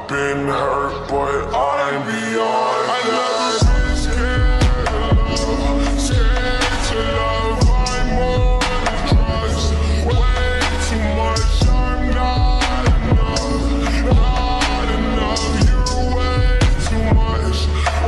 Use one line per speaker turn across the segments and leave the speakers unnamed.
I've been hurt, but I'm beyond. I never been scared of love, scared to love. I'm more than drugs, way too much. I'm not enough, you're way too much,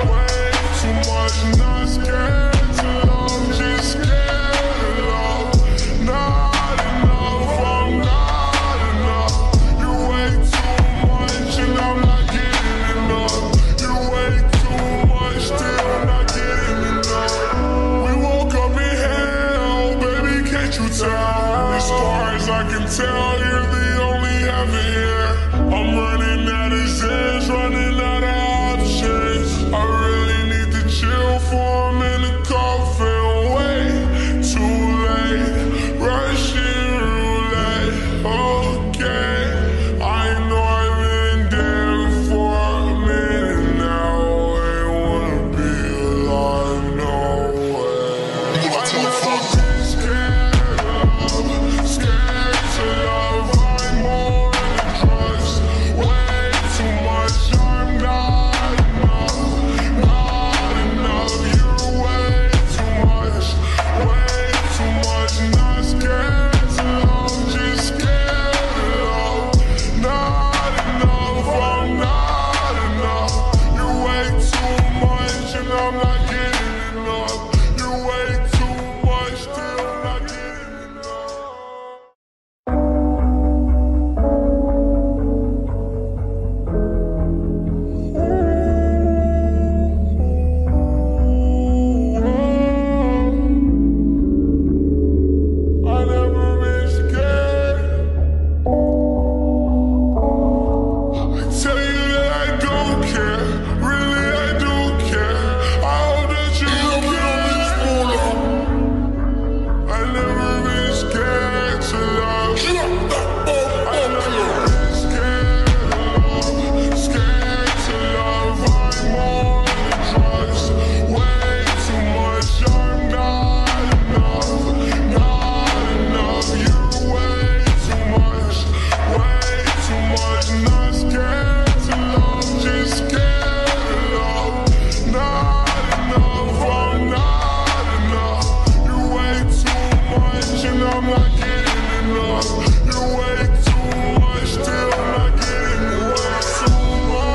not scared to love, just scared of love. Not enough, I'm not enough. You're way too much and I'm not getting enough. You're way too much, still not getting enough. We woke up in hell, baby, can't you tell? As far as I can tell, you're the only heaven here. I'm running out of zins, running out of options. I really need to chill for a minute, coffin, way too late, Russian roulette, okay. I know I've been dead for a minute now, ain't wanna be alive, no way. I never been scared of love, scared to love. I'm more than drugs, way too much. I'm not enough, you're way too much, not scared to love, just scared of love. Not enough, I'm not enough. You're way too much and I'm not getting enough. You're way too much, still not getting enough. I never been scared. I tell you that I don't care, really I do care. I hope that you care. I never been scared to love. I never been scared of love, scared to love. I'm more than drugs, way too much. I'm not enough, you're way too much, not scared to love, just scared of love. Not enough, I'm not enough. You're way too much and I'm not getting enough. You're way too much, still not getting enough. Too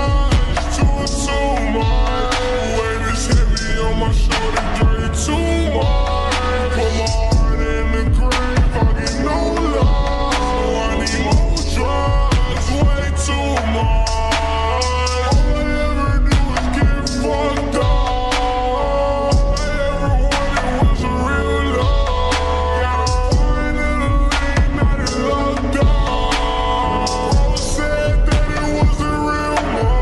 much, the weight is heavy on my shoulder, dirty too much. Put my heart in the grave, I get no love. I need more drugs, way too much. All I ever do is get fucked up. All I ever wanted was a real love. Finally, not in locked up. All said that it was a real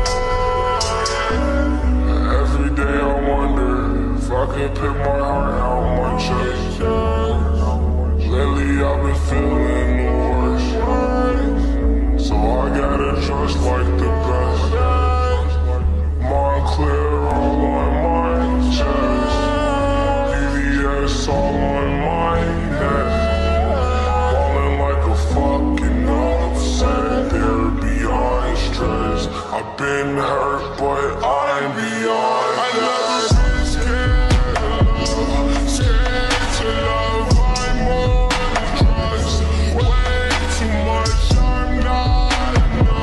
one. Every day I wonder if I could pick my heart out of my chest. Lately I've been feeling the worst, so I gotta trust like the best. Mind clear all on my chest, PVS all on my neck. Falling like a fucking upset, they're beyond stress. I've been hurt, but I'm beyond. I never been scared of love, scared to love. I'm more than drugs, way too much. I'm not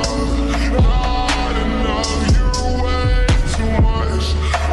enough, you're way too much,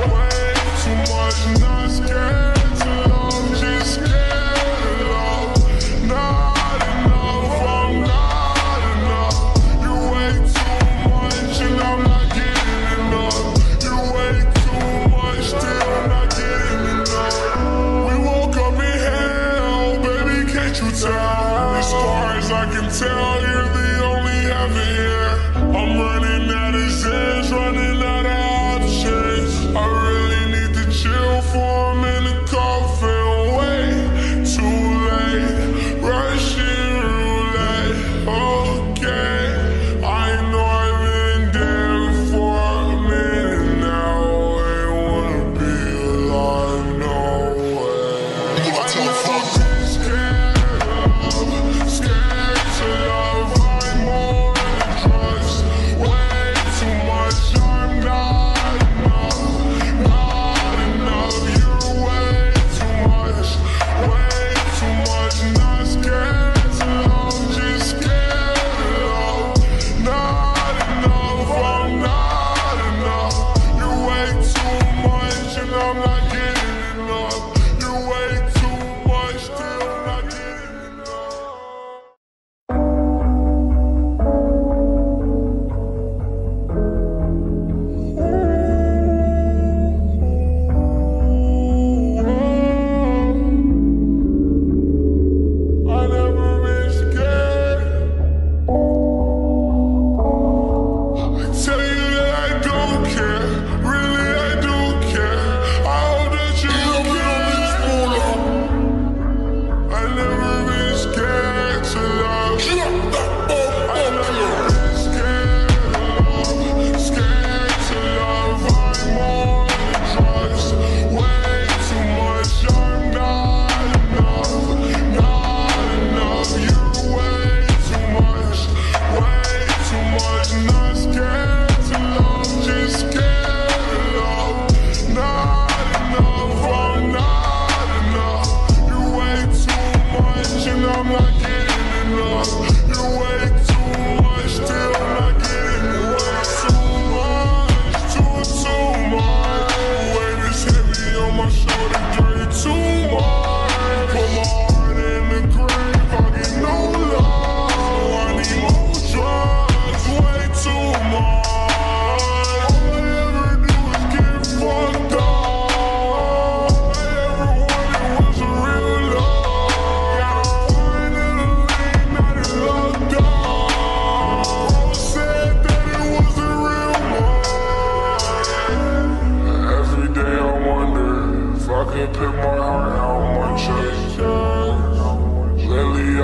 not scared to love, just scared of love. Not enough, I'm not enough. You're way too much and I'm not getting enough. You're way too much, still not getting enough. We woke up in hell, baby, can't you tell? As far as I can tell, you're the only heaven here. I'm running out of zins, running out of options. I really need to chill for a minute, coffin, way too late, Russian roulette, okay. I know I've been dead for a minute now, ain't wanna be alive, no way. I never been scared of love, scared to love. I'm more than drugs, way too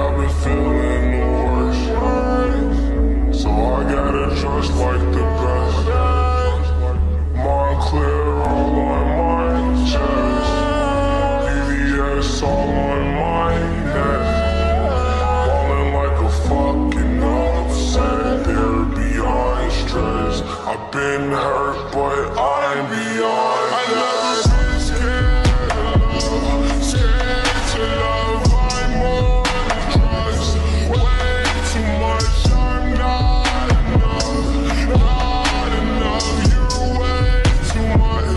I've been feeling the worst, so I gotta trust like the best. Mind clear all on my chest, VVS all on my neck. Falling like a fucking upset, they're beyond stress. I've been hurt, but I'm beyond that. I've never been scared of love, scared to love. I'm more than drugs, way too much. I'm not enough, not enough. You're way too much,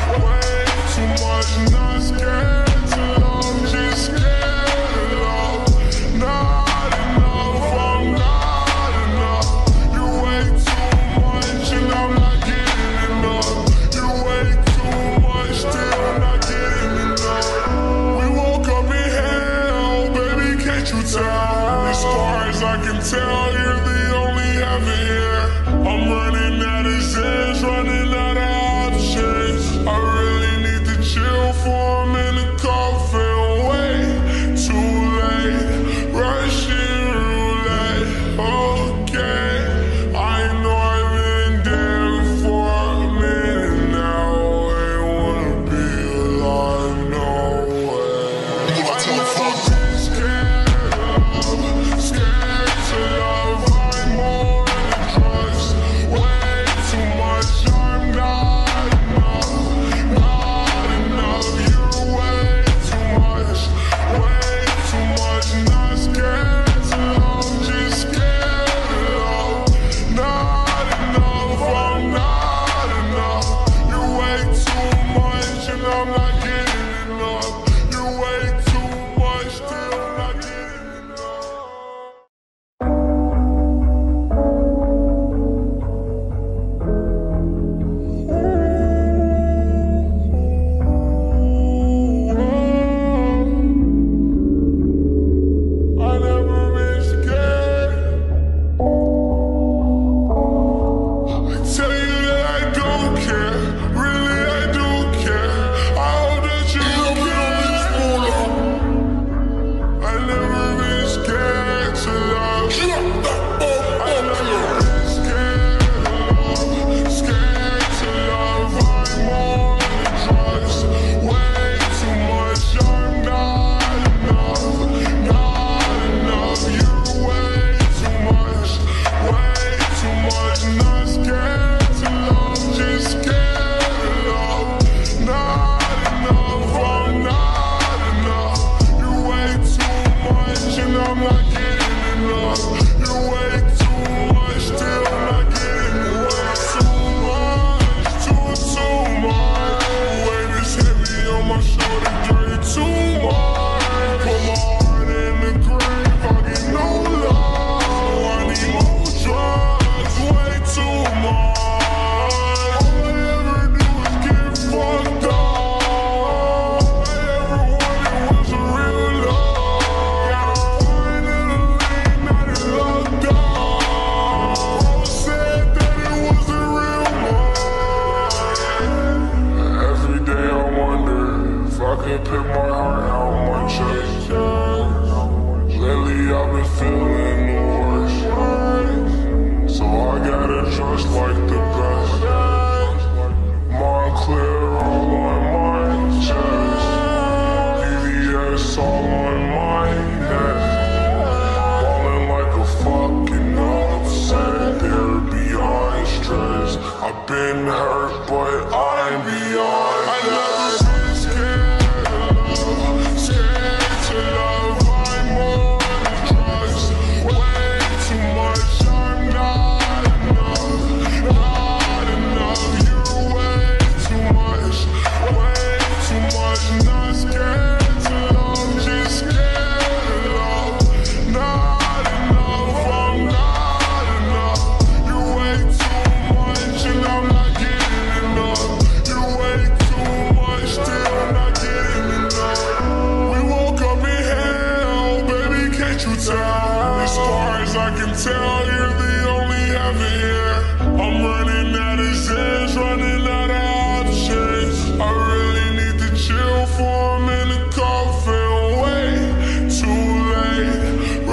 not scared to love, just scared of love. Not enough, I'm not enough. You're way too much and I'm not getting enough. You're way too much, still not getting enough. We woke up in hell, baby, can't you tell? As far as I can tell, you're the only heaven here. I'm running out of sense, running out of options. I really need to chill for a minute, coffin, way too late. Russian roulette, okay. I know I've been there for a minute now. Ain't wanna be alive, no way. I've never been scared of love, scared to love. I'm more than drugs, way too much. I'm not enough, not enough. You're way too much, not scared to love, just scared of love. Not enough, I'm not enough. You're way too much and I'm not getting enough. You're way too much, still not getting enough. I've never been scared. I tell you that I don't care, really I do care. I hope that you love it on this photo. I've never been scared to love. I've never been scared of love, scared to love. I'm more than drugs, way too much. I'm not enough, not enough. You're way too much, not scared to love, just scared of love. Not enough, I'm not enough. You're way too much and I'm not getting enough. You're way too much, still not getting enough. Too much, too much. Weight is heavy on my shoulder, dirty too much. Put my heart in the grave, I get no love. I need more drugs, way too much. All I ever do is get fucked up. All I ever wanted was a real love. Finally, not in locked up. Bro said that it was a real one. Every day I wonder if I could pick my heart out my chest. Lately I've been feeling the worst, so I gotta trust like the best. Mind clear all on my chest, VVS all on my neck. Falling like a fucking upset, they're beyond stress. I've been hurt, but I'm beyond that. I've never been scared of love, scared to love. I'm more than drugs, way too much. I'm not enough, not enough. You're way too much, not scared to love, just scared of love. Not enough, I'm not enough. You're way too much and I'm not getting enough. You're way too much, still not getting enough. We woke up in hell, baby, can't you tell? As far as I can tell, you're the only heaven here. I'm running out of sense, running out of options. I really need to chill for a minute, coffin, way too late.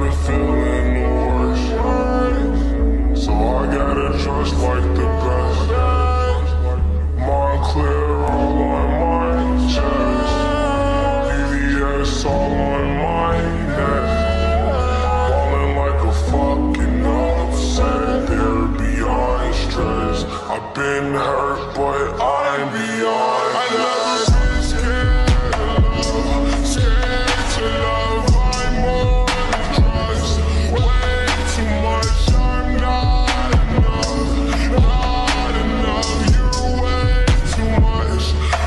been feeling the worst, so I gotta trust like the best. Mind clear all on my chest, VVS all on my neck. Falling like a fucking upset, they're beyond stress. I've been hurt, but I'm beyond. I never been scared of love, scared to love. I'm more than drugs, way too much. I'm not enough, not enough. You're way too much,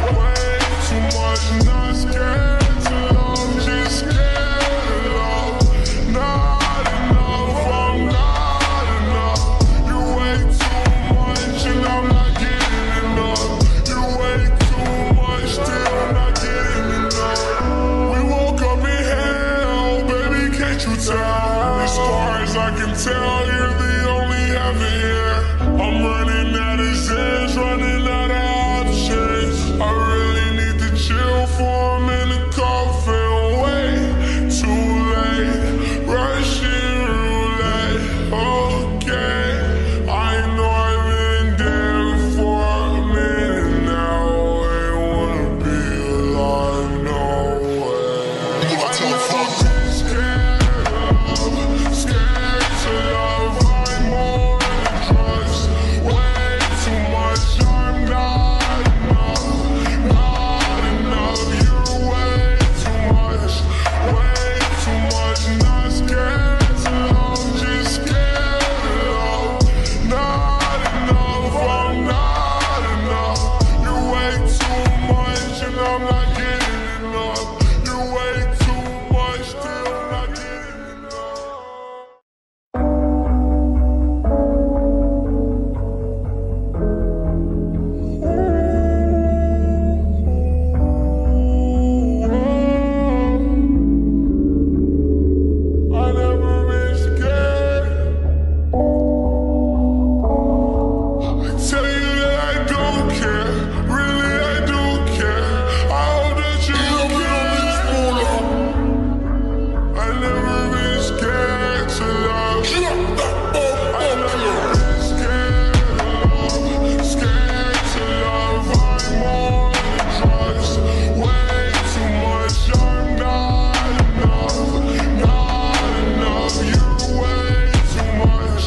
not scared to love, just scared of love. Not enough, I'm not enough. You're way too much and I'm not getting enough. You're way too much, still not getting enough. We woke up in hell, baby, can't you tell? As far as I can tell, you're the only heaven here. I'm running out of zins, running out of options. I really need to chill for a minute, coffin, way too late. Russian roulette, okay. I know I've been there for a minute now. Ain't wanna be alive, no way. I never been scared of love, scared to love. I'm more than drugs, way too much. I'm not enough, not enough. You're way too much, not scared to love, just scared of love. Not enough, I'm not enough. You're way too much and I'm not getting enough. You're way too much, still not getting enough. I never been scared. I tell you that I don't care, really I do care. I hope that you care. I never been scared to love. I never been scared of love, scared to love. I'm more than drugs, way too much. I'm not enough, not enough. You're way too much,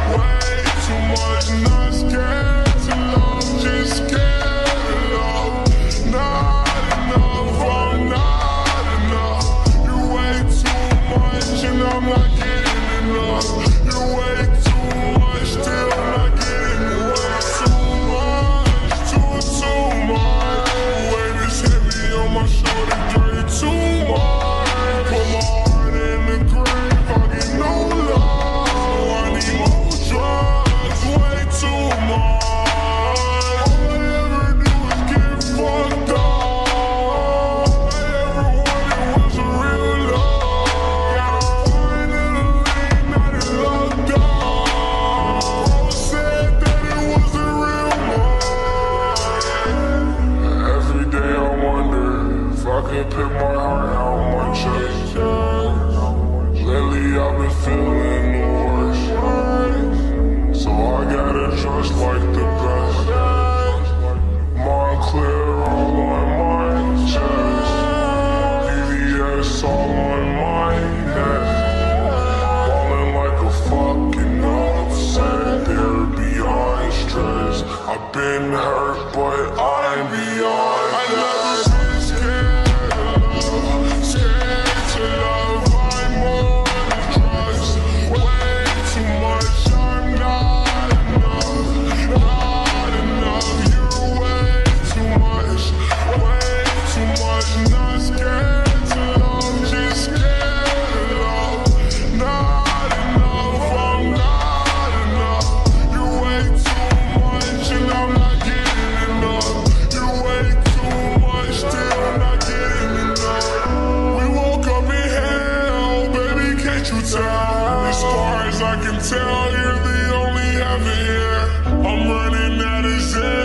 not scared to love, just scared of love. Not enough, I'm not enough. You're way too much and I'm not getting enough. You're way too much, still not getting enough. Too much, too much. Weight is heavy on my shoulder, dirty too much. Put my heart in the grave, I get no love. I need more drugs, way too much. All I ever do is get fucked up. All I ever wanted was a real love. Finally, now they locked up. Bro said that it was a real one. Every day I wonder if I could pick my heart out my chest. Lately I've been feeling the worst, so I gotta trust like the best. Mind clear all on my chest, VVS all on my neck. Falling like a fucking upset, they're beyond stress. I've been hurt, but I'm beyond. I never been scared of love, scared to love. I'm more than drugs, way too much. I'm not enough, not enough. You're way too much, not scared to love, just scared of love. Not enough, I'm not enough. You're way too much and I'm not getting enough. You're way too much, still not getting enough. We woke up in hell, baby, can't you tell? As far as I can tell, you're the only heaven here. I'm running out of zins.